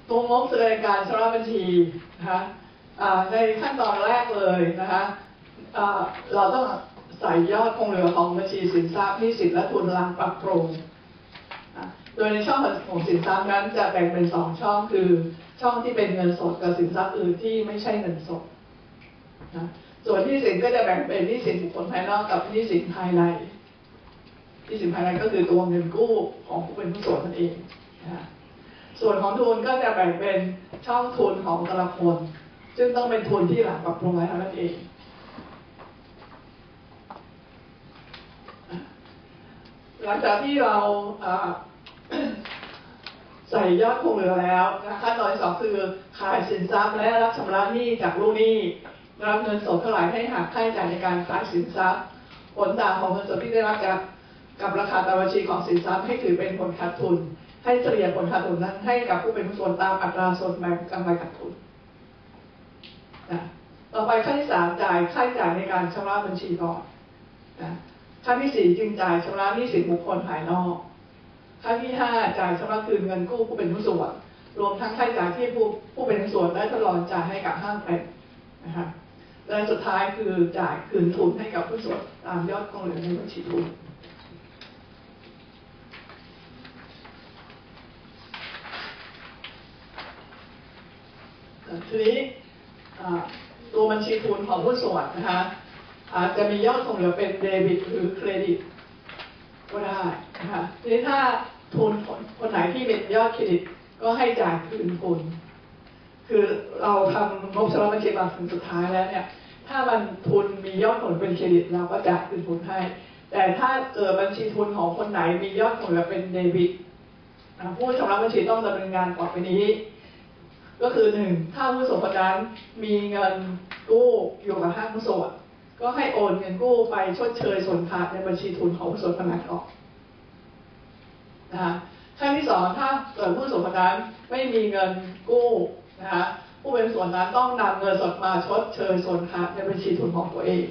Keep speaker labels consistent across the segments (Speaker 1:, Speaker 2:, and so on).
Speaker 1: ตัวงบแสดงการชำระบัญชีนะคะในขั้นตอนแรกเลยนะคะเราต้องใส่ยอดคงเหลือของบัญชีสินทรัพย์หนี้สินและทุนหลังปรับปรุงโดยในช่องของสินทรัพย์นั้นจะแบ่งเป็น2ช่องคือช่องที่เป็นเงินสดกับสินทรัพย์อื่นที่ไม่ใช่เงินสดส่วนหนี้สินก็จะแบ่งเป็นหนี้สินบุคคลภายนอกกับหนี้สินภายในหนี้สินภายในก็คือตัวเงินกู้ของผู้เป็นผู้ส่วนนั่นเองส่วนของทุนก็จะแบ่งเป็นช่องทุนของแต่ละคนซึ่งต้องเป็นทุนที่หลังปรับปรุงไว้เท่านั้นเองหลังจากที่เราใส่ยอดคงเหลือแล้วขั้นตอนที่2คือขายสินทรัพย์และรับชำระหนี้จากลูกหนี้รับเงินสดเท่าไหร่ให้หักค่าใช้จ่ายในการขายสินทรัพย์ผลต่างของเงินสดที่ได้รับกับราคาตามบัญชีของสินทรัพย์ให้ถือเป็นผลขาดทุนให้เฉลี่ยผลขาดทุนนั้นให้กับผู้เป็นผู้ส่วนตามอัตราส่วนแบ่งกำไรขาดทุนต่อไปขั้นที่3จ่ายค่าใช้จ่ายในการชำระบัญชีก่อนขั้นที่4จึงจ่ายชำระหนี้สินบุคคลภายนอกขั้นที่5จ่ายชำระคืนเงินกู้ผู้เป็นผู้ส่วนรวมทั้งค่าใช้จ่ายที่ผู้เป็นผู้ส่วนได้ทดลองจ่ายให้กับห้างเป็นนะคะและสุดท้ายคือจ่ายคืนทุนให้กับผู้ส่วนตามยอดคงเหลือในบัญชีทุนทีนี้ตัวบัญชีทุนของผู้ส่วนนะคะอาจจะมียอดคงเหลือเป็นเดบิตหรือเครดิตก็ได้นะคะทีนี้ถ้าทุนคนไหนที่เป็นยอดเครดิตก็ให้จ่ายคืนทุนคือเราทำงบชำระบัญชีมาถึงสุดท้ายแล้วเนี่ยถ้ามันทุนมียอดคงเหลือเป็นเครดิตเราก็จ่ายคืนทุนให้แต่ถ้าเกิดบัญชีทุนของคนไหนมียอดคงเหลือเป็นเดบิตผู้ชำระบัญชีต้องดำเนินงานต่อไปนี้ก็คือ1ถ้าผู้ส่วนคนนั้นมีเงินกู้อยู่กับห้างผู้ส่วนก็ให้โอนเงินกู้ไปชดเชยส่วนขาดในบัญชีทุนของผู้ส่วนคนนั้นออกนะคะขั้นที่2ถ้าเกิดผู้ส่วนคนนั้นไม่มีเงินกู้นะคะผู้เป็นส่วนนั้นต้องนำเงินสดมาชดเชยส่วนขาดในบัญชีทุนของตัวเอง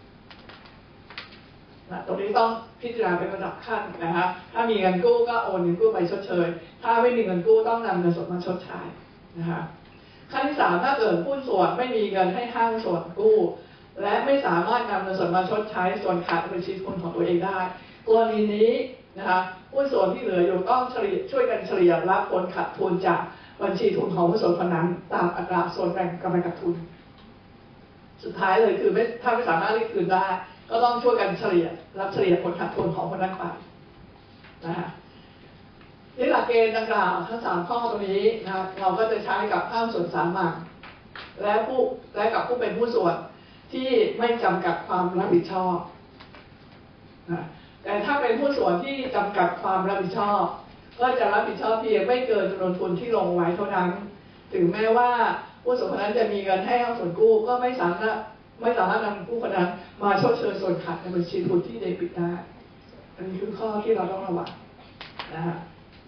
Speaker 1: ตรงนี้ต้องพิจารณาเป็นระดับขั้นนะคะถ้ามีเงินกู้ก็โอนเงินกู้ไปชดเชยถ้าไม่มีเงินกู้ต้องนำเงินสดมาชดใช้นะคะขั้นที่3ถ้าเกิดผู้ส่วนไม่มีเงินให้ห้างส่วนกู้และไม่สามารถนำเงินสดมาชดใช้ส่วนขาดในบัญชีทุนของตัวเองได้กรณีนี้นะคะผู้ส่วนที่เหลืออยู่ต้องช่วยกันเฉลี่ยรับผลขาดทุนจากบัญชีทุนของผู้ส่วนคนนั้นตามอัตราส่วนแบ่งกำไรขาดทุนสุดท้ายเลยคือถ้าไม่สามารถเรียกคืนได้ก็ต้องช่วยกันเฉลี่ยผลขาดทุนของคนนั้นไปนะคะนี่หลักเกณฑ์ดังกล่าวทั้ง3ข้อตรงนี้นะเราก็จะใช้กับห้างส่วนสามัญและกับผู้เป็นผู้ส่วนที่ไม่จำกัดความรับผิดชอบนะแต่ถ้าเป็นผู้ส่วนที่จำกัดความรับผิดชอบก็จะรับผิดชอบเพียงไม่เกินจำนวนทุนที่ลงไว้เท่านั้นถึงแม้ว่าผู้ส่วนคนนั้นจะมีเงินให้ห้างส่วนกู้ก็ไม่สามารถนำกู้คนนั้นมาชดเชยส่วนขาดในบัญชีทุนที่เดบิตได้อันนี้คือข้อที่เราต้องระวังนะฮะ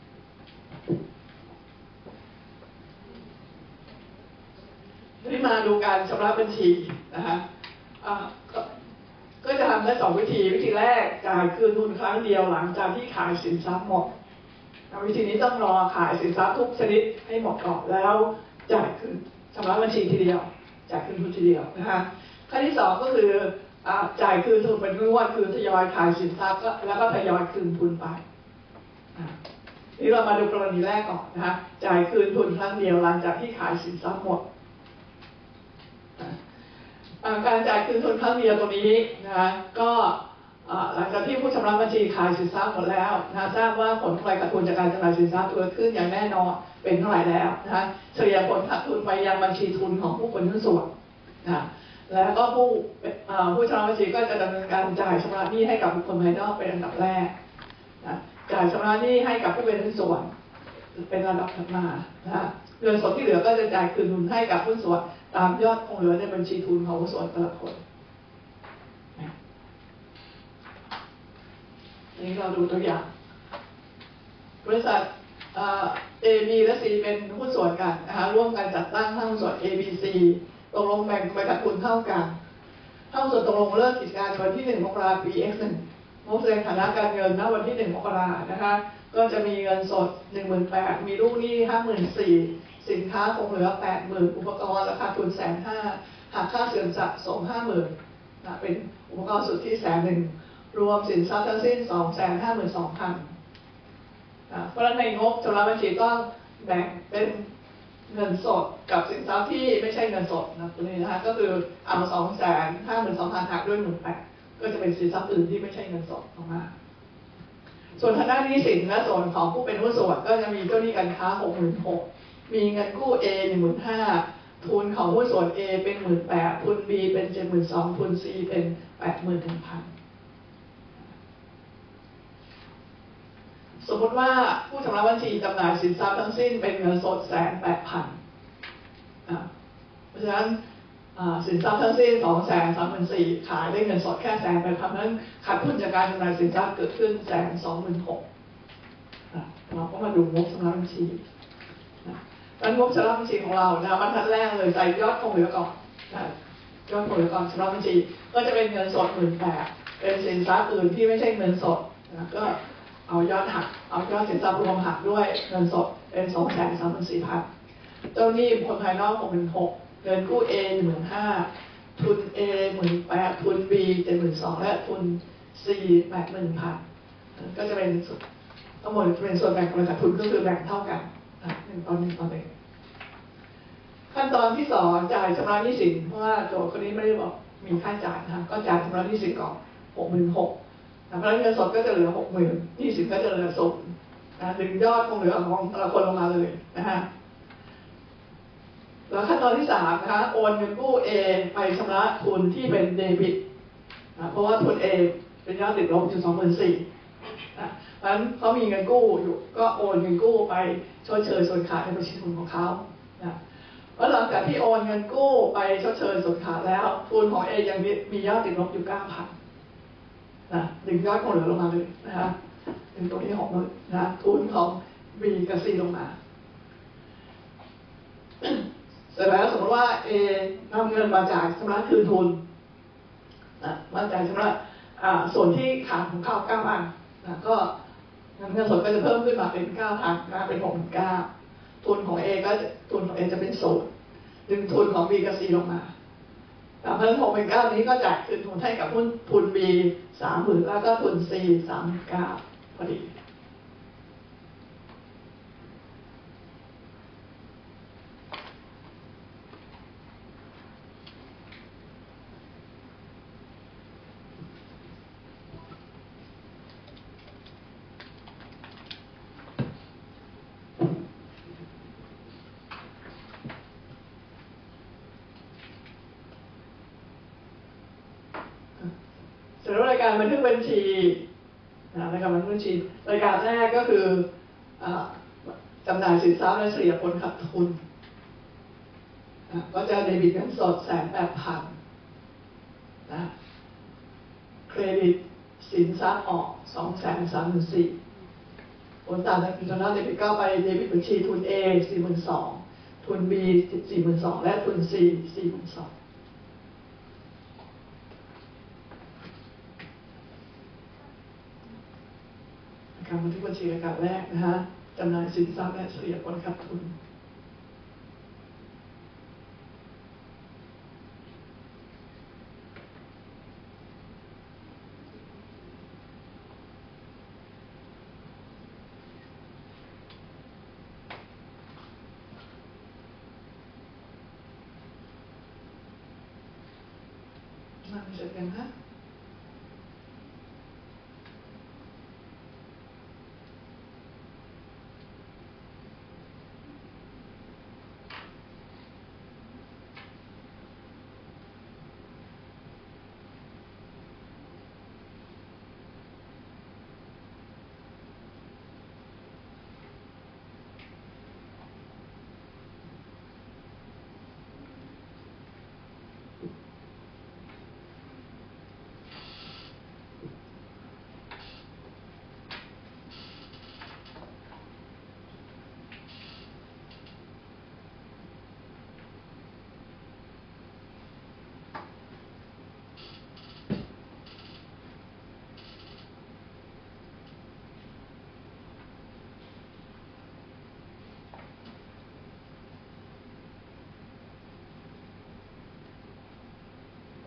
Speaker 1: ที่มาดูการชำระบัญชีนะคะก็จะทำได้2วิธีแรกจ่ายคืนทุนครั้งเดียวหลังจากที่ขายสินทรัพย์หมดวิธีนี้ต้องรอขายสินทรัพย์ทุกชนิดให้หมดก่อนแล้วจ่ายคืนชำระบัญชีทีเดียวจ่ายคืนทุนทีเดียวนะคะขั้นที่2ก็คือจ่ายคืนทุนเป็นงวดคือทยอยขายสินทรัพย์แล้วก็ทยอยคืนทุนไปนี่เรามาดูกรณีแรกก่อนนะคะจ่ายคืนทุนครั้งเดียวหลังจากที่ขายสินทรัพย์หมดการจ่ายคืนทุนครั้งเดียวตรงนี้นะคะก็หลังจากที่ผู้ชำระบัญชีขายสินทรัพย์หมดแล้วนะทราบว่าผลกำไรขาดทุนจากการจำหน่ายสินทรัพย์เกิดขึ้นอย่างแน่นอนเป็นเท่าไหร่แล้วนะคะเฉลี่ยผลขาดทุนไปยังบัญชีทุนของผู้เป็นหุ้นส่วนนะแล้วก็ผู้ชำระบัญชีก็จะดำเนินการจ่ายชำระหนี้ให้กับบุคคลภายนอกเป็นอันดับแรกนะจ่ายชำระหนี้ให้กับผู้เป็นหุ้นส่วนเป็นระดับถัดมานะเงินสดที่เหลือก็จะจ่ายคืนทุนให้กับหุ้นส่วนตามยอดคงเหลือในบัญชีทุนของหุ้นส่วนแต่ละคนนี้เราดูตัวอย่างบริษัทA B และ C เป็นหุ้นส่วนกันนะคะร่วมกันจัดตั้งห้างหุ้นส่วน A B C ตกลงแบ่งกำไรขาดทุนเท่ากันห้างหุ้นส่วนตกลงเลิกกิจการวันที่1 มกราคมปี X1 งบแสดงฐานะการเงินณวันที่1 มกราคมนะคะก็จะมีเงินสด 18,000 มีลูกหนี้ 54,000 สินค้าคงเหลือ 80,000 อุปกรณ์ราคาทุน 150,000 หักค่าเสื่อมสะสม 50,000 นะเป็นอุปกรณ์สุทธิ 100,000 รวมสินทรัพย์ทั้งสิ้น 252,000 เพราะฉะนั้นในงบชำระบัญชีต้องแบ่งเป็นเงินสดกับสินทรัพย์ที่ไม่ใช่เงินสดนะตัวนี้นะคะก็คือเอา 252,000 หักด้วย 18,000 ก็จะเป็นสินทรัพย์อื่นที่ไม่ใช่เงินสดออกมาส่วนทางด้านหนี้สินและส่วนของผู้เป็นหุ้นส่วนก็จะมีเจ้าหนี้การค้า 66,000 มีเงินกู้ A 15,000 ทุนของหุ้นส่วน A เป็น 18,000 ทุน B เป็น 72,000 ทุน C เป็น 81,000 สมมติว่าผู้ชำระบัญชีจำหน่ายสินทรัพย์ทั้งสิ้นเป็นเงินสด 180,000 เพราะฉะนั้นสินทรัพย์ทั้งสิ้น 234,000 ขายได้เงินสดแค่ 180,000 นั้นขาดทุนจากการจำหน่ายสินทรัพย์เกิดขึ้น 126,000 เราก็มาดูงบชำระบัญชีแล้วงบชำระบัญชีของเราบรรทัดแรกเลยใส่ยอดคงเหลือก่อนยอดคงเหลือก่อนชำระบัญชีก็จะเป็นเงินสด 18,000 เป็นสินทรัพย์อื่นที่ไม่ใช่เงินสดก็เอายอดหักเอายอดสินทรัพย์รวมหักด้วยเงินสดเป็น 234,000 เจ้าหนี้บุคคลภายนอก 66,000 เงินกู้ A 15,000 ทุน A 18,000 ทุน B 72,000 และทุน C 81,000 ก็จะเป็นทั้งหมดเป็นส่วนแบ่งกำไรขาดทุนก็คือแบ่งเท่ากัน1 ต่อ 1 ต่อ 1ขั้นตอนที่ 2จ่ายชำระหนี้สินเพราะว่าโจทย์คนนี้ไม่ได้บอกมีค่าจ่ายนะคะก็จ่ายชำระหนี้สินก่อน 66,000 เพราะฉะนั้นเงินสดก็จะเหลือ 60,000 หนี้สินก็จะเหลือ0ดึงยอดคงเหลือของแต่ละคนลงมาเลยนะฮะแล้วขั้นตอนที่ 3นะคะโอนเงินกู้ A ไปชำระทุนที่เป็นเดบิตเพราะว่าทุน A เป็นยอดติดลบอยู่ 24,000 เพราะฉะนั้นเขามีเงินกู้อยู่ก็โอนเงินกู้ไปชดเชยส่วนขาดในบัญชีทุนของเขาแล้วหลังจากที่โอนเงินกู้ไปชดเชยส่วนขาดแล้วทุนของ A ยังมียอดติดลบอยู่ 9,000 ดึงยอดคงเหลือลงมาเลยนะคะดึงตัวที่60,000ทุนของ B กับ C ลงมาเสร็จแล้วสมมติว่า A นำเงินมาจ่ายชำระคืนทุนมาจ่ายชำระส่วนที่ขาดของเขา 9,000 ก็เงินสดก็จะเพิ่มขึ้นมาเป็น 9,000 เป็น 69,000 ทุนของ A ก็ทุนของ A จะเป็น0ดึงทุนของ B กับ C ลงมาเพราะฉะนั้น69,000 นี้ก็จ่ายคืนทุนให้กับหุ้นทุน B 30,000 แล้วก็ทุน C 39,000 พอดีเสร็จแล้วรายการบันทึกบัญชีรายการบันทึกบัญชีรายการแรกก็คือจำหน่ายสินทรัพย์และเฉลี่ยผลขาดทุนก็จะเดบิตเงินสด 180,000 เครดิตสินทรัพย์ออก 234,000 ผลต่างจากชำระเดบิตก็ไปเดบิตบัญชีทุน A 42,000 ทุน B 42,000 และทุน C 42,000การบันทึกบัญชีรายการแรกนะฮะจำหน่ายสินทรัพย์และเฉลี่ยผลขาดทุนมาเสร็จกันนะ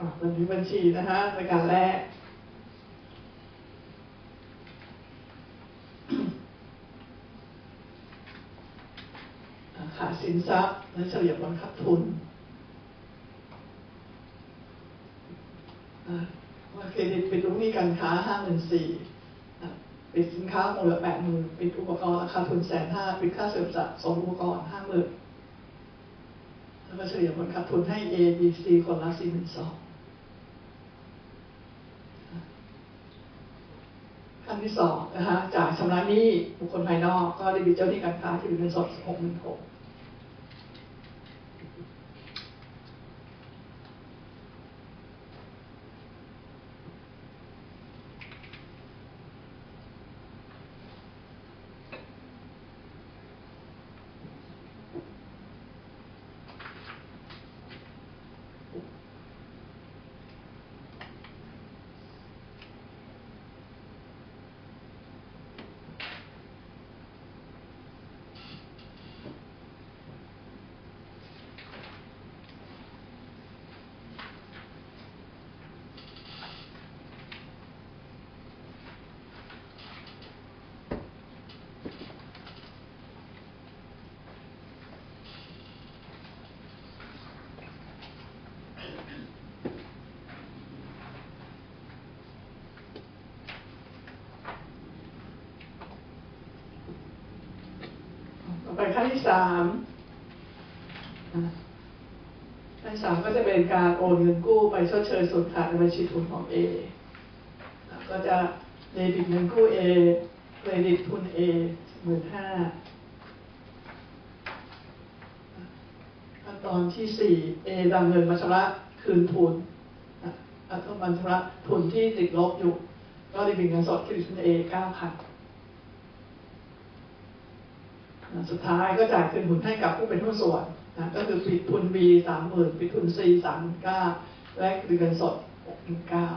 Speaker 1: บันทึกบัญชีนะฮะรายการแรกขาดสินทรัพย์และเฉลี่ยผลขาดทุนเครดิตปิดลูกหนี้การค้า 54,000 ปิดสินค้ามูลค่า 80,000 ปิดอุปกรณ์ราคาทุน 150,000 ปิดค่าเสริมสะสมอุปกรณ์ 50,000 แล้วก็เฉลี่ยผลขาดทุนให้ A B C คนละ 42,000 ขั้นที่2นะคะจ่ายชำระหนี้บุคคลภายนอกก็เดบิตเจ้าหนี้การค้าที่เป็นเงินสด 66,000ไปขั้นที่3ขั้นที่3ก็จะเป็นการโอนเงินกู้ไปชดเชยส่วนขาดในบัญชีทุนของ A ก็จะเดบิตเงินกู้ A เครดิตทุน A 15,000 ขั้นตอนที่4 A นำเงินมาชำระคืนทุนต้องมาชำระทุนที่ติดลบอยู่ก็เดบิตเงินสดเครดิตทุน A 9,000สุดท้ายก็จ่ายคืนทุนให้กับผู้เป็นหุ้นส่วนก็คือปิดทุน B 30,000 ปิดทุน C 39,000 และคืนเงินสด 69,000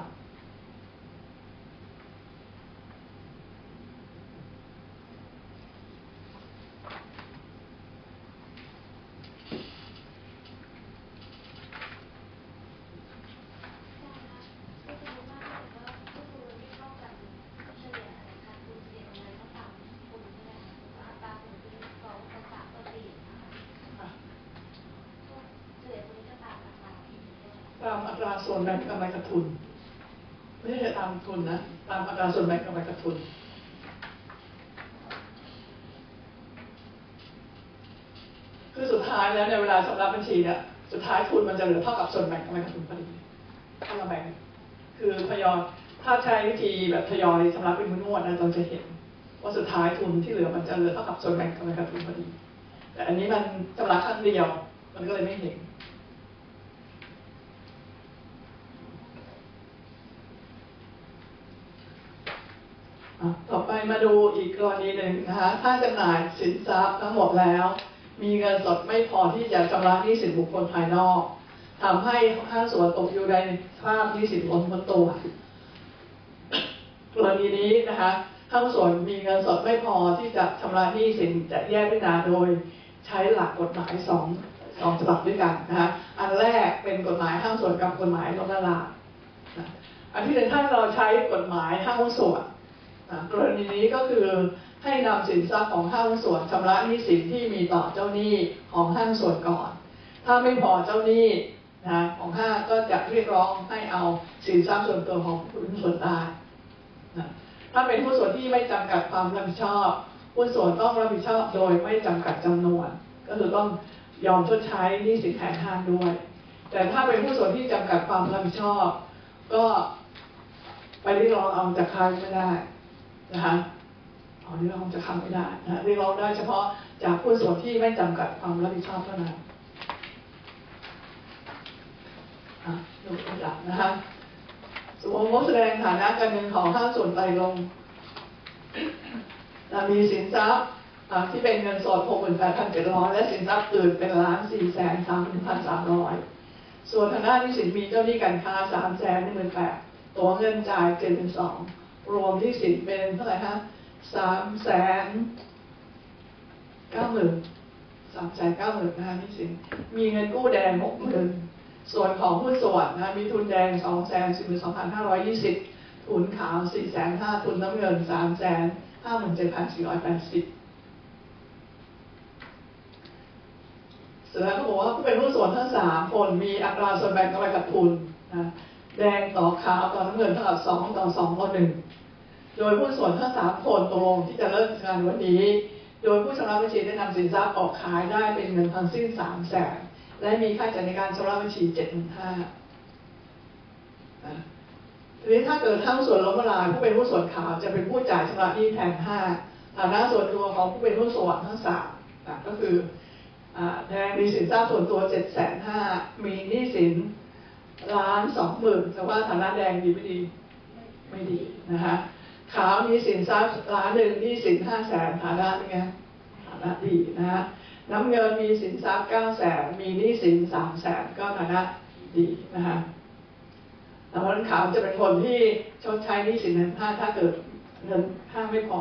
Speaker 1: ตามอัตราส่วนแบ่งกำไรขาดทุนไม่ใช่ตามทุนนะตามอัตราส่วนแบ่งกำไรขาดทุนคือสุดท้ายแล้วในเวลาชำระบัญชีเนี่ยสุดท้ายทุนมันจะเหลือเท่ากับส่วนแบ่งกำไรขาดทุนพอดีถ้าเราแบ่งคือทยอยถ้าใช้วิธีแบบทยอยชำระเป็นงวดนะเราจะเห็นว่าสุดท้ายทุนที่เหลือมันจะเหลือเท่ากับส่วนแบ่งกำไรขาดทุนพอดีแต่อันนี้มันชำระครั้งเดียวมันก็เลยไม่เห็นต่อไปมาดูอีกกรณีหนึ่งนะคะถ้าจำหน่ายสินทรัพย์ทั้งหมดแล้วมีเงินสดไม่พอที่จะชำระหนี้สินบุคคลภายนอกทำให้ห้างส่วนตกอยู่ในภาพหนี้สินล้นพ้นตัวกรณีนี้นะคะห้างส่วนมีเงินสดไม่พอที่จะชำระหนี้สินจะแยกพิจารณาโดยใช้หลักกฎหมายสองฉบับด้วยกันนะคะอันแรกเป็นกฎหมายห้างส่วนกับกฎหมายล้มละลายอันที่หนึ่งถ้าเราใช้กฎหมายห้างส่วนกรณีนี้ก็คือให้นำสินทรัพย์ของห้างส่วนชำระหนี้สินที่มีต่อเจ้าหนี้ของห้างส่วนก่อนถ้าไม่พอเจ้าหนี้ของห้างก็จะเรียกร้องให้เอาสินทรัพย์ส่วนตัวของผู้หุ้นส่วนได้ถ้าเป็นหุ้นส่วนที่ไม่จำกัดความรับผิดชอบหุ้นส่วนต้องรับผิดชอบโดยไม่จำกัดจำนวนก็คือต้องยอมชดใช้หนี้สินแทนห้างด้วยแต่ถ้าเป็นหุ้นส่วนที่จำกัดความรับผิดชอบก็ไปเรียกร้องเอาจากใครไม่ได้นะคะเรียกร้องจะทำไม่ได้นะเรียกร้องได้เฉพาะจากผู้ส่วนที่ไม่จำกัดความรับผิดชอบเท่านั้นดูตัวอย่างนะคะสมมติแสดงฐานะการเงินของห้างส่วนไตรลงมีสินทรัพย์ที่เป็นเงินสด 68,700 และสินทรัพย์อื่นเป็น1,431,300 ส่วนทางด้านหนี้สินมีเจ้าหนี้การค้า 318,000 ตัวเงินจ่าย 72,000 รวมหนี้สินเป็นเท่าไหร่ฮะ 390,000 นะคะหนี้สินมีเงินกู้แดง 60,000 ส่วนของหุ้นส่วนนะมีทุนแดง 242,520 ทุนขาว 450,000 ทุนน้ำเงิน 357,480 เสร็จแล้วเขาบอกว่าผู้เป็นหุ้นส่วนทั้ง3คนมีอัตราส่วนแบ่งกำไรขาดทุนนะแดงต่อขาวต่อน้ำเงินเท่ากับ2 ต่อ 2 ต่อ 1โดยหุ้นส่วนทั้ง3คนตกลงที่จะเริ่มงานวันนี้โดยผู้ชำระบัญชีได้นำสินทรัพย์ออกขายได้เป็นเงินทั้งสิ้น 300,000 และมีค่าใช้จ่ายในการชำระบัญชี 75,000 ทีนี้ถ้าเกิดทั้งส่วนล้มละลายผู้เป็นหุ้นส่วนขาวจะเป็นผู้จ่ายชำระหนี้แทน5ฐานะส่วนตัวของผู้เป็นหุ้นส่วนทั้ง3ก็คือแดงมีสินทรัพย์ส่วนตัว 750,000 มีหนี้สิน1,20,000แต่ว่าฐานะแดงดีไม่ดีไม่ดีนะคะขาวมีสินทรัพย์1,000,000หนี้สิน500,000ฐานะเป็นไงฐานะดีนะฮะน้ำเงินมีสินทรัพย์900,000มีหนี้สิน300,000ก็ฐานะดีนะคะแล้วคนขาวจะเป็นคนที่ชดใช้หนี้สินนั้นถ้าเกิดเงินไม่พอ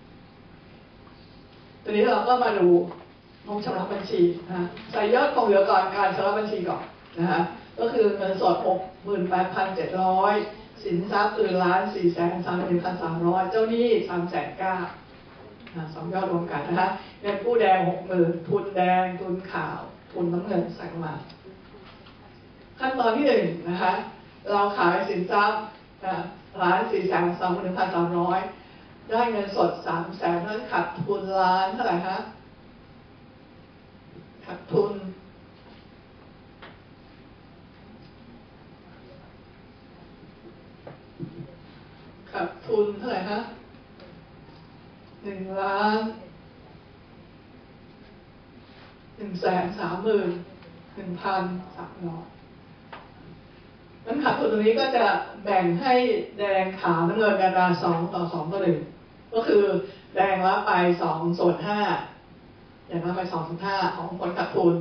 Speaker 1: ตอนนี้เราก็มาดูงบชำระบัญชีนะใส่ยอดคงเหลือก่อนการชำระบัญชีก่อนนะคะก็คือเงินสด 68,700 สินทรัพย์1,431,300 เจ้าหนี้ 390,000 2ยอดรวมกันนะคะเงินกู้แดง 60,000 ทุนแดงทุนขาวทุนน้ำเงินใส่มาขั้นตอนที่1นะคะเราขายสินทรัพย์1,431,300 ได้เงินสด 300,000 นั้นขาดทุนล้านเท่าไหร่คะขาดทุนเท่าไหร่คะ1,131,300นั้นขาดทุนตรงนี้ก็จะแบ่งให้แดงขาวน้ำเงินกันรา2 ต่อ 2 ต่อ 1ก็คือแดงรับไป2/5แดงรับไป2/5ของผลขาดทุน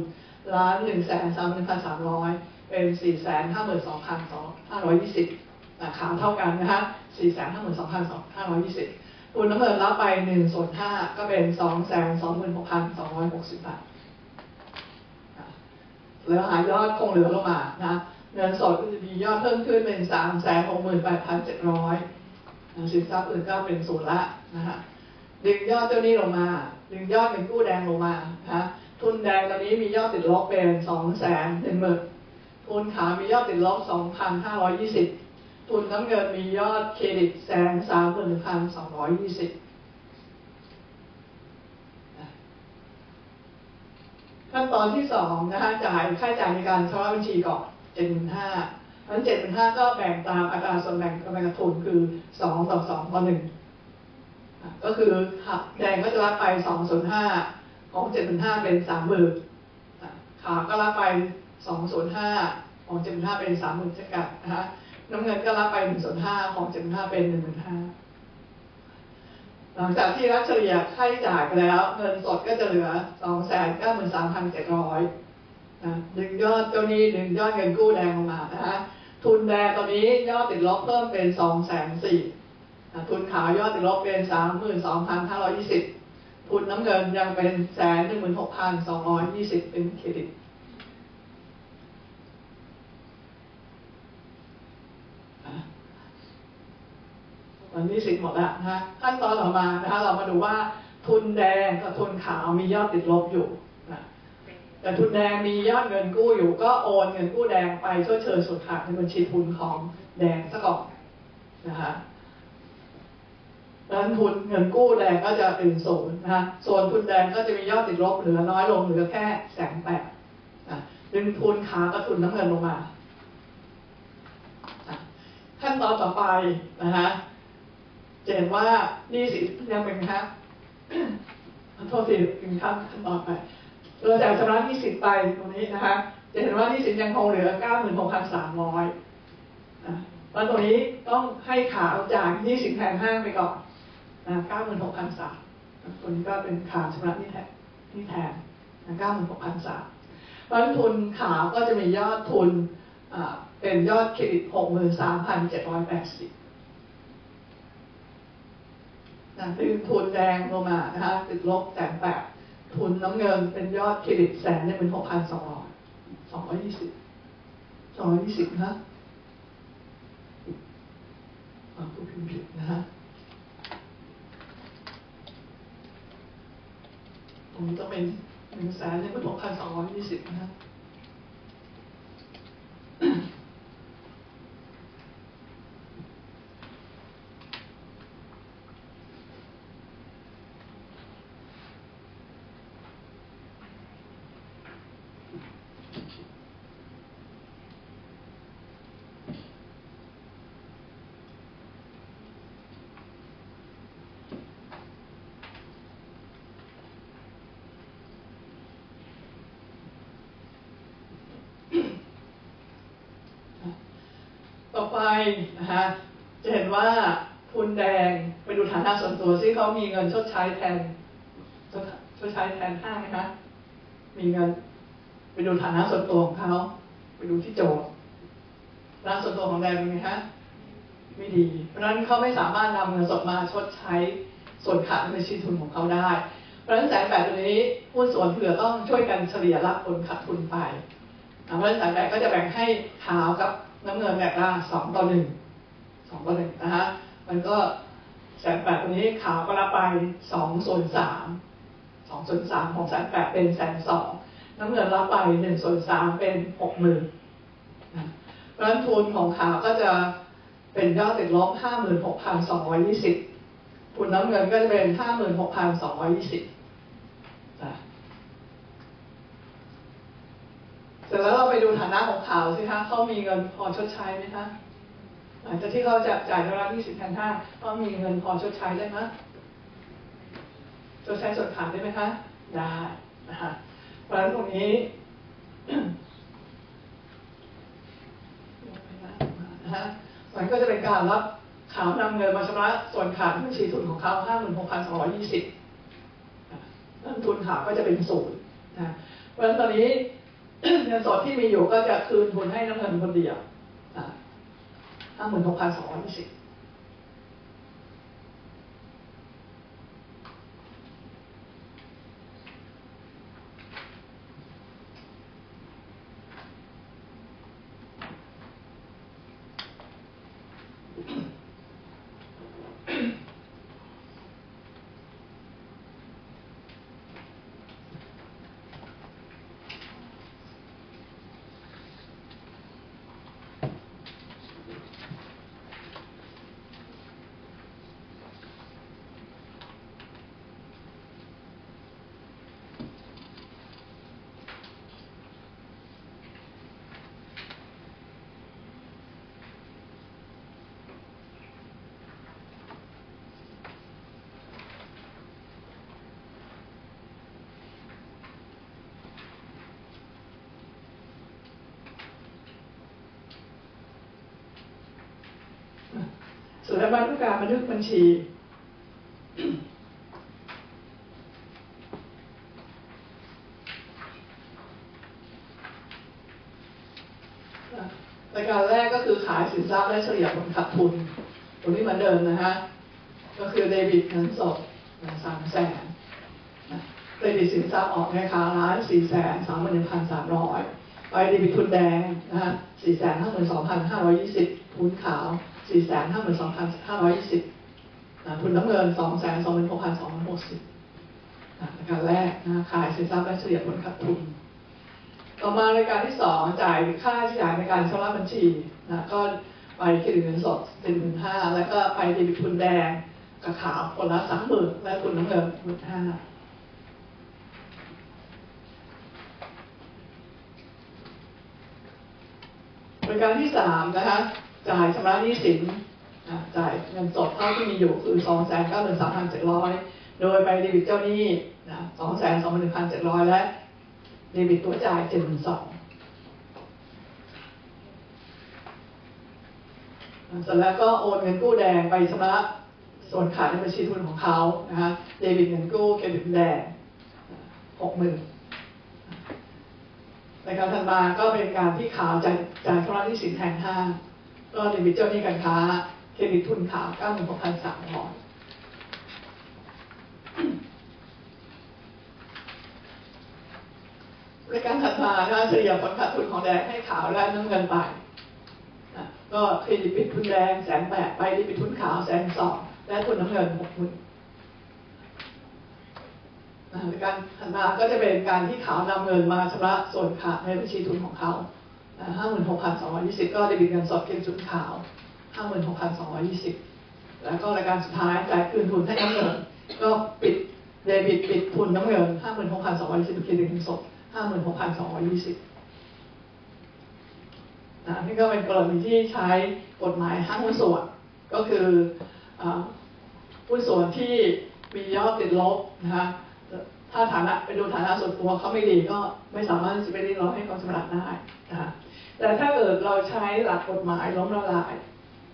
Speaker 1: 1,131,300เป็น 452,520 ขาวเท่ากันนะคะ 452,520 ทุนน้ำเงินรับไป1/5ก็เป็น 226,260 บาทแล้วหายอดคงเหลือลงมานะเงินสดก็จะมียอดเพิ่มขึ้นเป็น 368,700 สินทรัพย์อื่นก็เป็นศูนย์ละนะคะดึงยอดเจ้าหนี้ลงมาดึงยอดเป็นกู้แดงลงมานะทุนแดงตอนนี้มียอดติดลบเป็น 210,000 ทุนขาวมียอดติดลบ 2,520 ทุนน้ำเงินมียอดเครดิต 131,220 ขั้นตอนที่2นะคะจ่ายค่าใช้จ่ายในการชำระบัญชีก่อน 75,000 นั้น 75,000 ก็แบ่งตามอัตราส่วนแบ่งกำไรขาดทุนคือ2 ต่อ 2 ต่อ 1ก็คือแดงก็จะรับไป2/5ของ 75,000 เป็น 30,000 ขาวก็รับไป2/5ของ 75,000 เป็น 30,000 เช่นกันนะคะน้ำเงินก็รับไป1/5ของ 75,000 เป็น 15,000 หลังจากที่รับเฉลี่ยค่าใช้จ่ายไปแล้วเงินสดก็จะเหลือ 293,700 ดึงยอดเจ้าหนี้ดึงยอดเงินกู้แดงลงมานะคะทุนแดงตอนนี้ยอดติดลบเพิ่มเป็น 240,000 ทุนขาวยอดติดลบเป็น 32,520 ทุนน้ำเงินยังเป็น 116,220 เป็นเครดิตวันนี้สิทธิ์หมดแล้วนะขั้นตอนต่อมานะคะเรามาดูว่าทุนแดงกับทุนขาวมียอดติดลบอยู่นะแต่ทุนแดงมียอดเงินกู้อยู่ก็โอนเงินกู้แดงไปชดเชยส่วนขาดในบัญชีทุนของแดงซะก่อนนะคะดังนั้นทุนเงินกู้แดงก็จะเป็น0นะคะส่วนทุนแดงก็จะมียอดติดลบเหลือน้อยลงเหลือแค่180,000นะดึงทุนขาวกับทุนน้ำเงินลงมาขั้นตอนต่อไปนะคะจะเห็นว่าหนี้สินยังเป็นคะโทษทีถึงขั้นตอนไปเราจ่ายชำระหนี้สินไปตรงนี้นะคะจะเห็นว่าหนี้สินยังคงเหลือ 96,300 แล้วตรงนี้ต้องให้ขาวจ่ายหนี้สินแทนห้างไปก่อน96,300 ตัวนี้ก็เป็นขาวชำระหนี้แทน96,300 เพราะทุนขาวก็จะมียอดทุนเป็นยอดเครดิต 63,780 ดึงทุนแดงลงมานะคะติดลบ180,000 ทุนน้ำเงินเป็นยอดเครดิต116,220 220นะผู้พิมพ์ผิดนะฮะตรงนี้ต้องเป็น116,220นะฮะต่อไปนะฮะจะเห็นว่าทุนแดงไปดูฐานะส่วนตัวที่เขามีเงินชดใช้แทนห้างไหมคะมีเงินไปดูฐานะส่วนตัวของเขาไปดูที่โจทย์ฐานะส่วนตัวของแดงเป็นไงฮะไม่ดีเพราะฉะนั้นเขาไม่สามารถนำเงินสดมาชดใช้ส่วนขาดในบัญชีทุนของเขาได้เพราะฉะนั้น180,000ตัวนี้หุ้นส่วนเผื่อต้องช่วยกันเฉลี่ยรับผลขาดทุนไปเพราะฉะนั้น180,000ก็จะแบ่งให้ขาวกับน้ำเงินแบบละ2:1นะฮะมันก็180,000ตัวนี้ขาวก็รับไป2/3ของ180,000เป็น120,000น้ำเงินรับไป1/3เป็น60,000นะเพราะฉะนั้นทุนของขาวก็จะเป็นยอดติดลบ 56,220 ทุนน้ำเงินก็จะเป็น 56,220 นะเสร็จแล้วเราไปดูฐานะของขาวสิคะเขามีเงินพอชดใช้ไหมคะหลังจากที่เขาจะจ่ายเวลา20,000เขามีเงินพอชดใช้ได้ไหมชดใช้ส่วนขาดได้ไหมคะได้นะคะเพราะฉะนั้นตรงนี้มันก็จะเป็นการรับขาวนำเงินมาชำระส่วนขาดบัญชีทุนของเขา 56,220 ต้นทุนขาวก็จะเป็น0นะเพราะฉะนั้นตอนนี้เงินสดที่มีอยู่ก็จะคืนทุนให้น้ำเงินคนเดียว 56,220ส่วนบันทึกการบันทึกบัญชีรายการแรกก็คือขายสินทรัพย์และเฉลี่ยผลขาดทุนตรงนี้เหมือนเดิมนะฮะก็คือเดบิตเงินสด300,000เดบิตสินทรัพย์ออกในราคา1,431,300ไปเดบิตทุนแดงนะฮะ452,520 ทุนขาว452,520 ทุนน้ำเงิน226,260รายการแรกนะขายสินทรัพย์และเฉลี่ยผลขาดทุนต่อมารายการที่2จ่ายค่าใช้จ่ายในการชำระบัญชีนะก็ไปเครดิตเงินสด 15,000 แล้วก็ไปเดบิตทุนแดงกับขาวคนละ 30,000 และทุนน้ำเงิน 15,000บริการที่3นะคะจ่ายชำระหนี้สินจ่ายเงินสดเท่าที่มีอยู่คือ 293,700 โดยไปเดบิตเจ้าหนี้221,700 และเดบิตตัวจ่าย 72,000 เสร็จแล้วก็โอนเงินกู้แดงไปชำระส่วนขาดในบัญชีทุนของเขานะคะเดบิตเงินกู้เครดิตแดง 60,000ในการถัดมาก็เป็นการที่ขาวจ่ายชำระหนี้สินแทนห้างก็เดบิตเจ้าหนี้การค้าเครดิตทุนขาว 96,300 รายการถัดมาเฉลี่ยผลขาดทุนของแดงให้ขาวและน้ำเงินไปก็เครดิตปิดทุนแดง180,000ไปเครดิตปิดทุนขาว120,000และทุนน้ำเงิน60,000รายการถัดมาก็จะเป็นการที่ขาวนำเงินมาชำระส่วนขาดในบัญชีทุนของเขา56,220ก็เดบิตเงินสดเพียงชุดขาว56,220แล้วก็รายการสุดท้ายจ่ายคืนทุนให้น้ำเงินก็ปิดเดบิตปิดทุนน้ำเงิน56,220เครดิตเงินสด56,220นี่ก็เป็นกรณีที่ใช้กฎหมายห้างหุ้นส่วนก็คือหุ้นส่วนที่มียอดติดลบนะคะถ้าฐานะไปดูฐานะส่วนตัวเขาไม่ดีก็ไม่สามารถจะไปเรียกร้องให้เขาชำระได้นะคะแต่ถ้าเกิดเราใช้หลักกฎหมายล้มละลาย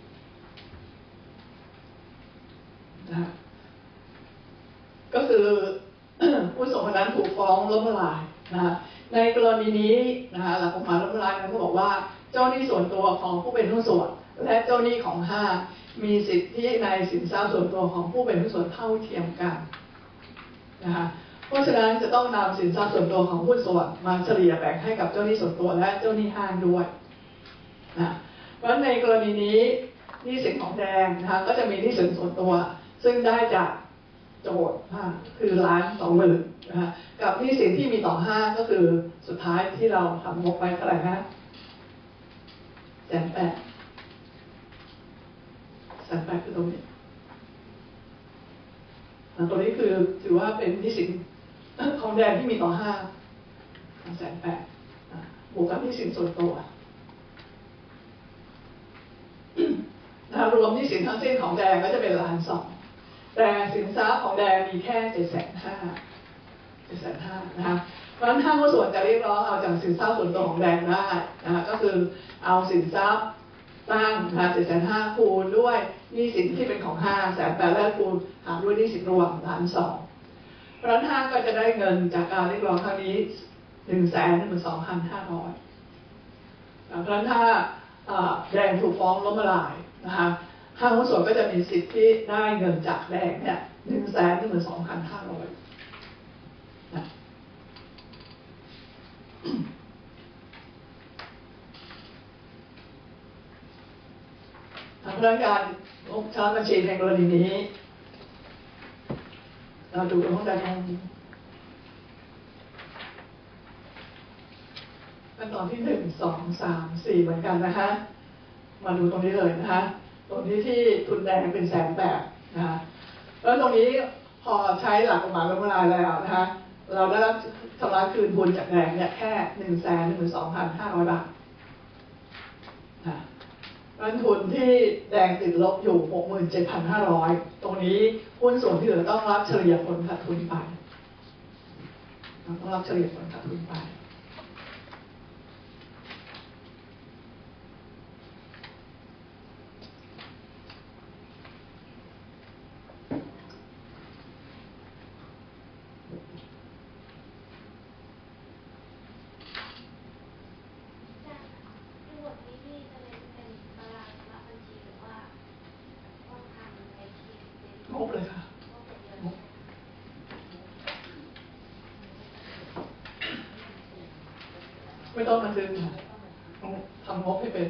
Speaker 1: นะก็คือ ผู้ส่งคนนั้นถูกฟ้องล้มละลายนะในกรณีนี้นะคะหลักกฎหมายล้มละลายนั้นก็บอกว่าเจ้าหนี้ส่วนตัวของผู้เป็นหุ้นส่วนและเจ้าหนี้ของห้างมีสิทธิในสินทรัพย์ส่วนตัวของผู้เป็นหุ้นส่วนเท่าเทียมกันนะคะเพราะฉะนั้นจะต้องนำสินทรัพย์ส่วนตัวของหุ้นส่วนมาเฉลี่ยแบ่งให้กับเจ้าหนี้ส่วนตัวและเจ้าหนี้ห้างด้วยนะเพราะฉะนั้นในกรณีนี้หนี้สินของแดงนะคะก็จะมีหนี้สินส่วนตัวซึ่งได้จากโจทย์คือ1,20,000นะคะกับหนี้สินที่มีต่อห้างก็คือสุดท้ายที่เราทำงบไปเท่าไหร่ฮะ180,000คือตรงนี้ตัวนี้คือถือว่าเป็นหนี้สินของแดงที่มีต่อห้าง180,000บวกกับหนี้สินส่วนตัวรวมหนี้สินทั้งสิ้นของแดงก็จะเป็น1,200,000แต่สินทรัพย์ของแดงมีแค่750,000นะคะเพราะฉะนั้นห้างหุ้นส่วนจะเรียกร้องเอาจากสินทรัพย์ส่วนตัวของแดงได้นะคะก็คือเอาสินทรัพย์ตั้ง750,000คูณด้วยหนี้สินที่เป็นของห้าง180,000และคูณหารด้วยหนี้สินรวม1,200,000เพราะฉะนั้นห้างก็จะได้เงินจากการเรียกร้องครั้งนี้112,500เพราะฉะนั้นถ้าแดงถูกฟ้องล้มละลายนะคะห้างหุ้นส่วนก็จะมีสิทธิ์ที่ได้เงินจากแดงเนี่ย112,500นะพนักงานชำระบัญชีในกรณีนี้เราดูห้องใดห้องนี้ขั้นตอนที่1 2 3 4เหมือนกันนะคะมาดูตรงนี้เลยนะคะตรงนี้ที่ทุนแดงเป็น180,000นะคะแล้วตรงนี้พอใช้หลักกฎหมายล้มละลายแล้วนะคะเราได้รับชำระคืนทุนจากแดงเนี่ยแค่112,500 บาทนะเงินทุนที่แดงติดลบอยู่67,500ตรงนี้หุ้นส่วนที่เหลือต้องรับเฉลี่ยผลขาดทุนไปต้องรับเฉลี่ยผลขาดทุนไปงบเลยค่ะไม่ต้องบันทึกค่ะทำงบให้เป็น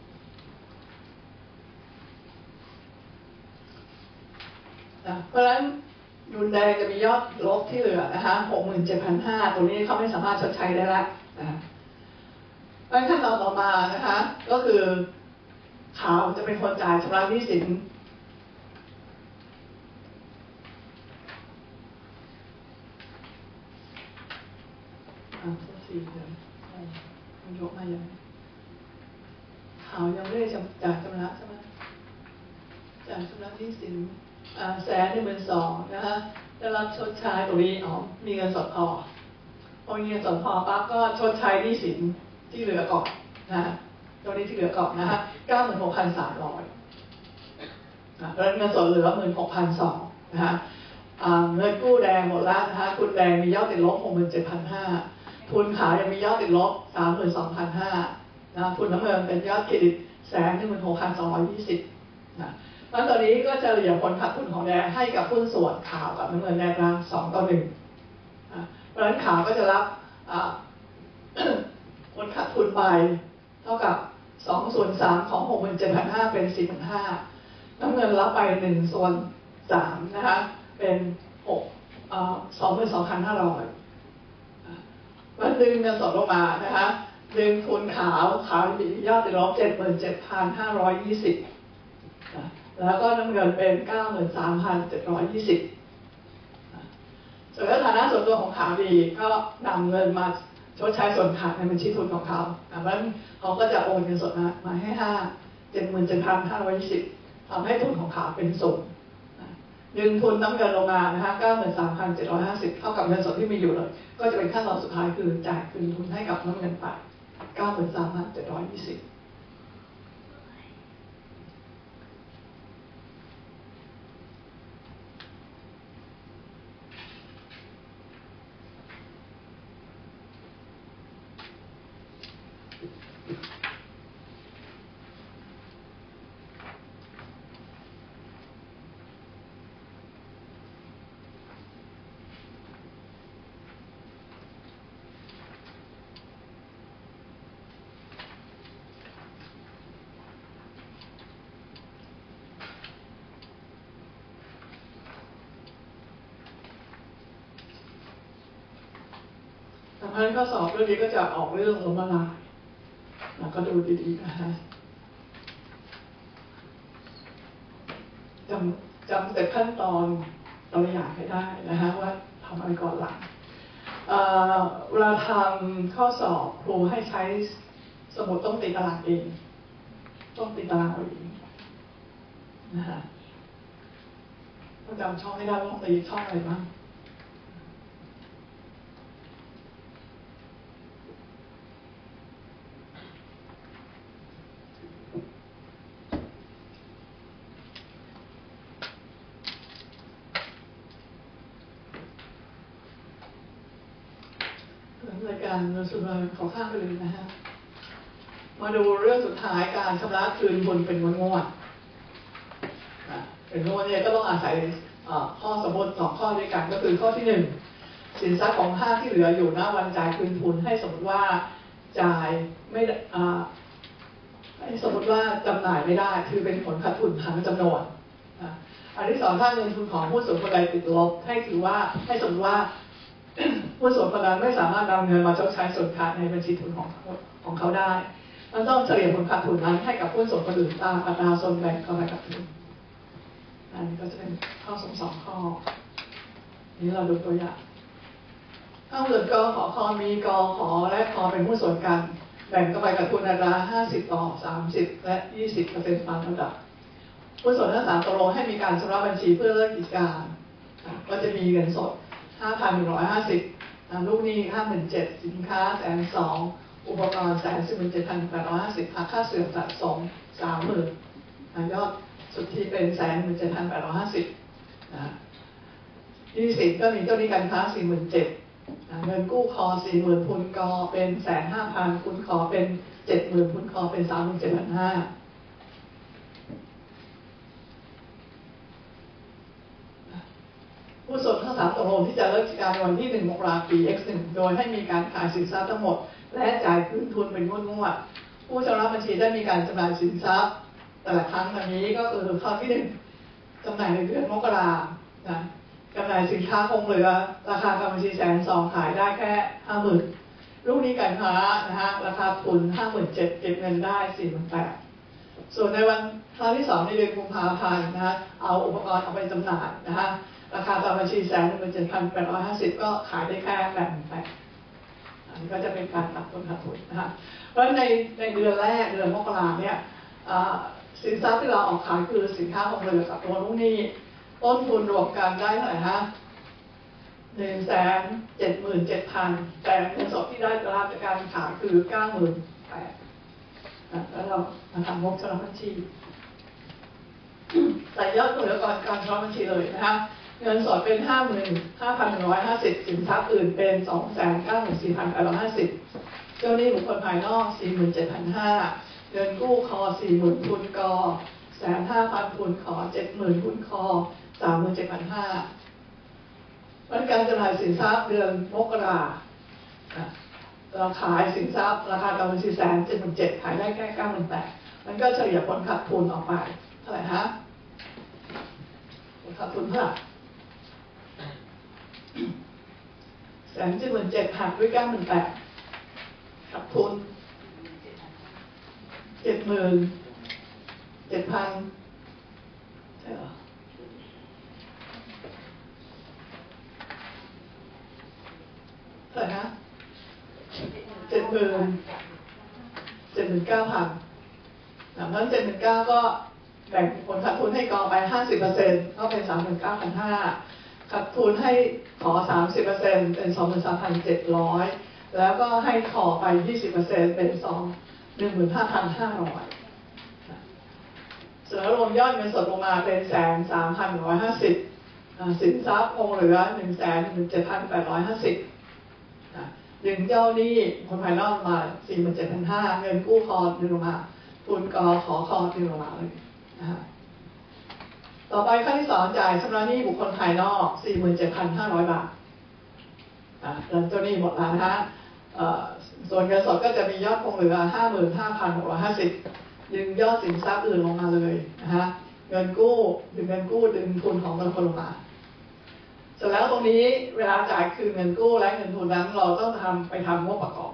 Speaker 1: เพราะฉะนั้นทุนแดงจะมียอดลบที่เหลือนะคะ67,500ตรงนี้เขาไม่สามารถชดใช้ได้ละนะคะขั้นตอนต่อมานะคะก็คือขาวจะเป็นคนจ่ายชำระหนี้สินมันยกมาอย่างขาวยังไม่ได้จ่ายชำระใช่ไหมจ่ายชำระหนี้สิน112,000นะคะได้รับชดใช้ตรงนี้มีเงินสดพอมีเงินสดปั๊บก็ชดใช้หนี้สินที่เหลือก่อนนะตรงนี้ที่เหลือก่อนนะคะ96,300เพราะฉะนั้นเงินสดเหลือ16,200นะคะเงินกู้แดงหมดแล้วนะคะทุนแดงมียอดติดลบ67,500ทุนขาวยังมียอดติดลบ32,500นะทุนน้ำเงินเป็นยอดเครดิต116,220นะแล้วตอนนี้ก็จะเหลี่ยผลขาดทุนของแดงให้กับหุ้นส่วนขาวกับน้ำเงินแดงละ2-1เพราะฉะนั้นขาวก็จะรับลขาดทุนไปเท่ากับ2 ส่วน 3ของ 67,500 เป็น 45,000น้ำเงินรับไป1 ส่วน 3นะคะเป็น22,500มันดึงเงินสดลงมานะคะดึงทุนขาวยอดติดลบ 77,520 แล้วก็น้ำเงินเป็น 93,720 ส่วนฐานะส่วนตัวของขาวดีก็นำเงินมาชดใช้ส่วนขาดในบัญชีทุนของเขาเพราะฉะนั้นเขาก็จะโอนเงินสดมาให้77,520 ทำให้ทุนของขาวเป็นศูนย์ดึงทุนน้ำเงินลงมานะคะ 93,750 เท่ากับเงินสดที่มีอยู่เลยก็จะเป็นขั้นตอนสุดท้ายคือจ่ายคืนทุนให้กับน้ำเงินไป 93,720ทำให้ข้อสอบเรื่องนี้ก็จะออกเรื่องล้มละลายแล้วก็ดูดีๆนะคะจำแต่ขั้นตอนตัวอย่างให้ได้นะคะว่าทำอะไรก่อนหลังเวลาทำข้อสอบครูให้ใช้สมุดต้องตีตารางเองต้องตีตารางเอาเองนะคะต้องจำช่องให้ได้ว่าต้องตีช่องอะไรบ้างรายการเราสุดเลยขอข้ามไปเลยนะฮะมาดูเรื่องสุดท้ายการชำระคืนทุนเป็นงวดเป็นงวดเนี่ยก็ต้องอาศัยข้อสมมติ2 ข้อด้วยกันก็คือข้อที่1สินทรัพย์ของห้างที่เหลืออยู่ณวันจ่ายคืนทุนให้สมมติว่าจ่ายไม่ให้สมมติว่าจำหน่ายไม่ได้คือเป็นผลขาดทุนทางจำนวนอันที่2ถ้าเงินทุนของผู้ส่วนคนใดติดลบให้ถือว่าให้สมมติว่าผู้ส่วนคนนั้นไม่สามารถนำเงินมาชดใช้ส่วนขาดในบัญชีทุนของเขาได้มันต้องเฉลี่ยผลขาดทุนนั้นให้กับผู้ส่วนคนอื่นตามอัตราส่วนแบ่งกำไรขาดทุนอันนี้ก็จะเป็นข้อ2 ข้อนี้เราดูตัวอย่างถ้าเหมือนกขอคอมีกขอและคอเป็นผู้ส่วนกันแบ่งกำไรขาดทุนอัตรา50/30และ20%ตามลำดับผู้ส่วนทั้ง3ตกลงให้มีการชำระบัญชีเพื่อเลิกกิจการก็จะมีเงินสด5,150 ลูกหนี้ 57,000 สินค้า 102,000 อุปกรณ์ 117,850 หักค่าเสื่อมสะสม 30,000 ยอดสุทธิเป็น 117,850 20ก็มีเจ้าหนี้การค้า 47,000 เงินกู้คอ 40,000 ทุนกอเป็น 150,000 ทุนคอเป็น 70,000 ทุนคอเป็น 37,500ผู้ส่วนทั้ง3ตกลงที่จะเลิกกิจการในวันที่1 มกราคม ปี X1 โดยให้มีการขายสินทรัพย์ทั้งหมดและจ่ายคืนทุนเป็นงวดผู้ชำระบัญชีได้มีการจำหน่ายสินทรัพย์แต่ละครั้งดังนี้ก็คือข้อที่1จำหน่ายในเดือนมกราคมจำหน่ายสินค้าคงเหลือราคาการบัญชี120,000ขายได้แค่ 50,000 ลูกหนี้การค้านะฮะราคาทุน 57,000 เก็บเงินได้ 48,000 ส่วนในวันครั้งที่2ในเดือนกุมภาพันธ์นะฮะเอาอุปกรณ์เอาไปจำหน่ายนะฮะราคาตามบัญชี117,850 ก็ขายได้แค่88,000อันนี้ก็จะเป็นการตัดต้นขาดทุนนะคะเพราะฉะนั้นในเดือนแรกเดือนมกราเนี่ยสินทรัพย์ที่เราออกขายคือสินค้าของเหลือกับตัวลูกหนี้ต้นทุนรวมกันได้เท่าไหร่ฮะ 177,000 แต่เงินสดที่ได้รับจากการขายคือ 98,000 แล้วเราทำงบชำระบัญชีใส่ยอดเหลือก่อนการชำระบัญชีเลยนะคะเงินสดเป็น 55,150 สินทรัพย์อื่นเป็น 294,850 เจ้าหนี้บุคคลภายนอก 47,500 เงินกู้คอ 40,000 ทุนกอ 150,000 ทุนขอ 70,000 ทุนคอ 37,500 วันการจำหน่ายสินทรัพย์เดือนมกราเราขายสินทรัพย์ราคากำไร477,000ขายได้แค่98,000มันก็เฉลี่ยผลขาดทุนออกไปเท่าไหร่ฮะผลขาดทุนเท่าไหร่177,000หักด้วย98,000ขาดทุน77,000ใช่เหรอเท่าไหร่ฮะ79,000หลังนั้น79,000ก็แบ่งผลขาดทุนให้กองไป 50% ก็เป็น 39,500 ขาดทุนให้ขอ 30% เป็น 23,700 แล้วก็ให้ขอไป 20% เป็น 15,500 เสร็จแล้วรวมยอดเงินสดลงมาเป็น 103,150 สินทรัพย์คงเหลือ 117,850 ดึงเจ้าหนี้คนภายนอกมา 47,500 เงินกู้คอดึงลงมาทุนกอขอคอดึงลงมาเลยนะฮะต่อไปขั้นที่2จ่ายชำระหนี้บุคคลภายนอก 47,500 บาทแล้วเจ้าหนี้หมดแล้วนะฮะส่วนเงินสดก็จะมียอดคงเหลือ 55,650 ดึงยอดสินทรัพย์อื่นลงมาเลยนะฮะเงินกู้ดึงทุนของแต่ละคนลงมาเสร็จแล้วตรงนี้เวลาจ่ายคืนเงินกู้และเงินทุนนั้นเราต้องไปทำงบประกอบ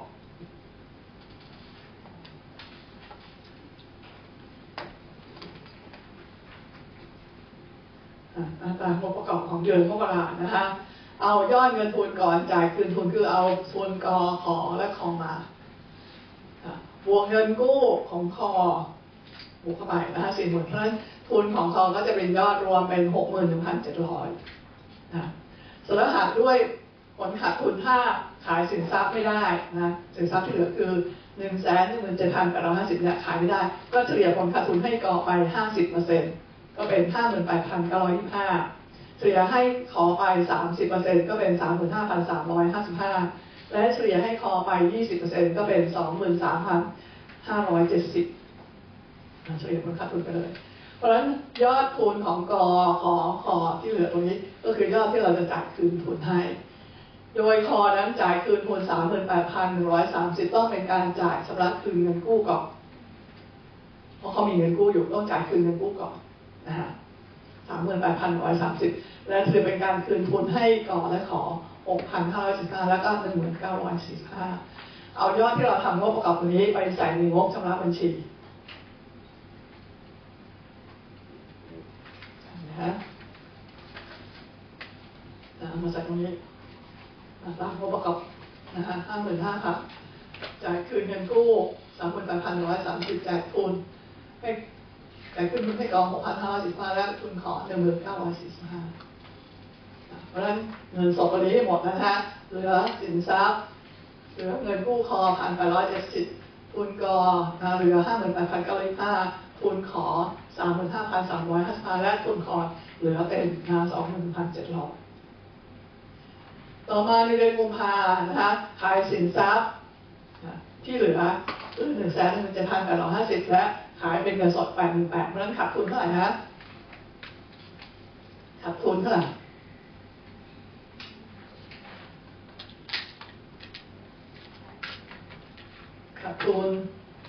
Speaker 1: ตามงบประกอบของเดือนมกรานะคะเอายอดเงินทุนก่อนจ่ายคืนทุนคือเอาทุนกอขอและคอมาบวกเงินกู้ของคอบวกเข้าไปนะคะ40,000เพราะฉะนั้นทุนของคอก็จะเป็นยอดรวมเป็น 61,700 นะเสร็จแล้วหารด้วยผลขาดทุนถ้าขายสินทรัพย์ไม่ได้นะสินทรัพย์ที่เหลือคือ 117,850 เนี่ยขายไม่ได้ก็เฉลี่ยผลขาดทุนให้กอไป 50%ก็เป็น 58,925 เฉลี่ยให้ขอไป 30% ก็เป็น 35,355 และเฉลี่ยให้คอไป 20% ก็เป็น 23,570 เฉลี่ยผลขาดทุนไปเลยเพราะฉะนั้นยอดทุนของกอขอที่เหลือตรงนี้ก็คือยอดที่เราจะจ่ายคืนทุนให้โดยคอนั้นจ่ายคืนทุน 38,130 ต้องเป็นการจ่ายชำระคืนเงินกู้ก่อนเพราะเขามีเงินกู้อยู่ต้องจ่ายคืนเงินกู้ก่อนนะฮะ 38,130 และถือเป็นการคืนทุนให้กอและขอ 6,515 แล้วก็ 1,945 เอายอดที่เราทำงบประกอบตัวนี้ไปใส่ในงบชำระบัญชีมาจากตรงนี้ตามงบประกอบนะฮะ 55,000 ครับจ่ายคืนเงินกู้ 38,130 จ่ายทุนให้จ่ายคืนทุนให้กอง 6,515 และทุนขอ 1,945 เพราะฉะนั้นเงินสดตัวนี้หมดนะฮะเหลือสินทรัพย์เหลือเงินกู้คอ 1,870 ทุนกอเหลือ 58,925 ทุนขอ 35,355 และทุนคอเหลือเป็น 21,700 ต่อมาในเดือนกุมภานะคะขายสินทรัพย์ที่เหลือ 117,850 และขายเป็นเงินสด 88,000 เพราะฉะนั้นขาดทุนเท่าไหร่ฮะขาดทุนเท่าไหร่ขาดทุน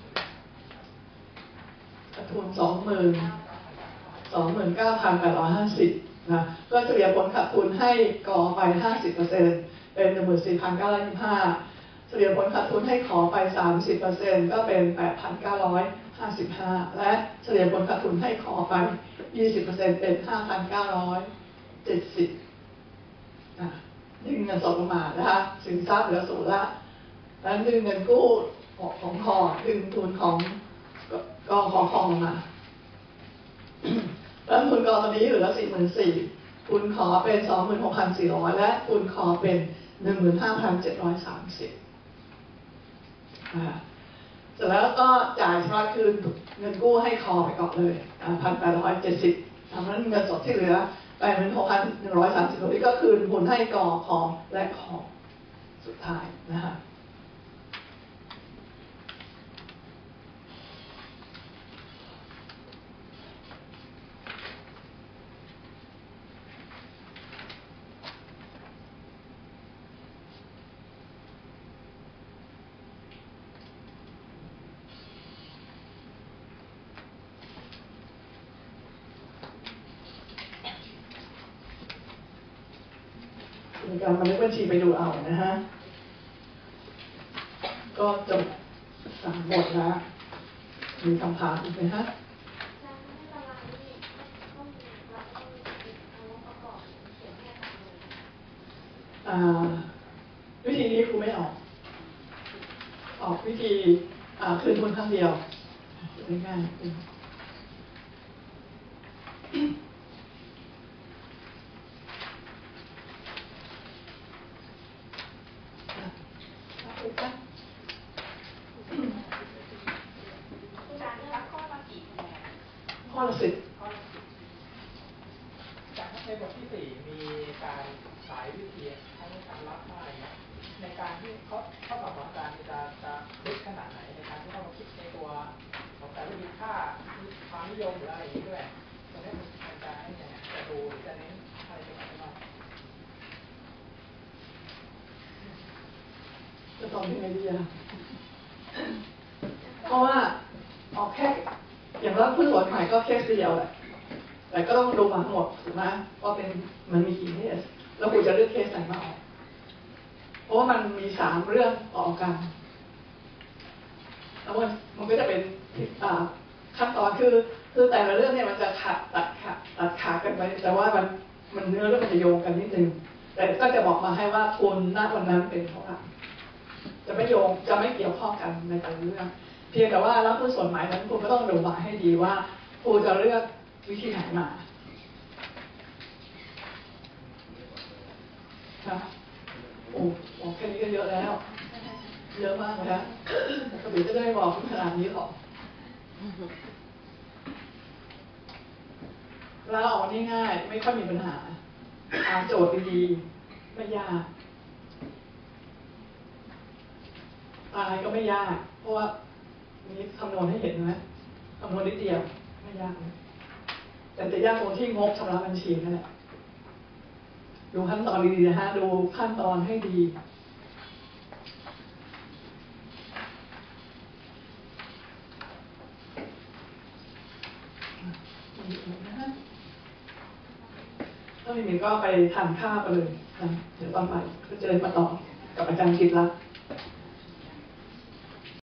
Speaker 1: 29,850 นะก็เฉลี่ยผลขาดทุนให้กอไป 50% เป็น 14,925 เฉลี่ยผลขาดทุนให้ขอไป 30% ก็เป็น 8,955 และเฉลี่ยผลขาดทุนให้ขอไป 20% เป็น 5,970 ดึงเงินสดลงมานะคะสินทรัพย์เหลือ0ละแล้วดึงเงินกู้ของคอดึงทุนของกอของคอลงมาแล้วทุนกอตอนนี้เหลือ 44,000 ทุนขอเป็น 26,400 และทุนขอเป็น 15,730 เสร็จแล้วก็จ่ายชำระคืนเงินกู้ให้คอไปก่อนเลย 1,870 ทำนั้นเงินสดที่เหลือ 86,130 นี้ก็คืนทุนให้กอคอและคอสุดท้ายนะคะมีการบันทึกบัญชีไปดูเอานะฮะก็จบหมดแล้วมีคำถามอีกไหมฮะวิธีนี้ครูไม่ออกวิธีคืนทุนครั้งเดียวง่ายๆข้อละ10
Speaker 2: จากในบทที่4มีการหลายวิธีทั้งการรับมาอะไรเงี้ยในการที่เขาตอบของการจะลึกขนาดไหนในการที่เขามาคิดในตัวของแต่ละวิธีค่าความนิยมหรืออะไรอย่างนี้ด้วยตรงนี้มันจะให้ยังไงจะดูหรือจะเน้นอะไรเป็นอะไรบ้าง
Speaker 1: จะตอบยังไงดีเพราะว่าออกแค่อย่างว่าผู้สอนใหม่ก็แค่เดียวแหละแต่ก็ต้องดูมาทั้งหมดถูกไหมว่ามันมีกี่เคสแล้วคุณจะเลือกเคสไหนมาออกเพราะว่ามันมี3 เรื่องต่อกันแล้วมันก็จะเป็นขั้นตอนคือแต่ละเรื่องเนี่ยมันจะตัดขาดกันไปแต่ว่ามันเนื้อเรื่องมันจะโยงกันนิดนึงแต่ก็จะบอกมาให้ว่าทุนณวันนั้นเป็นเท่าไหร่จะไม่โยงจะไม่เกี่ยวข้องกันในแต่ละเรื่องเพียงแต่ว่ารับผู้ส่วนหมายนั้นคุณก็ต้องดูมาให้ดีว่าคุณจะเลือกวิธีไหนมาค่ะโอ้แค่นี้ก็เยอะแล้วเยอะมากนะกระบี่ก็จะไม่บอกขนาดนี้หรอกลาออกง่ายๆไม่ค่อยมีปัญหาหาโจทย์ดีๆไม่ยากตายก็ไม่ยากเพราะว่านี้คำนวณให้เห็นไหมคำนวณนิดเดียวไม่ยากแต่จะยากตรงที่งบชำระบัญชีนั่นแหละดูขั้นตอนดีๆนะฮะดูขั้นตอนให้ดีถ้าไม่มีก็ไปทานข้าวกันเลยนะเดี๋ยวตอนบ่ายก็เจอมาต่อกับอาจารย์กิตติรัตน์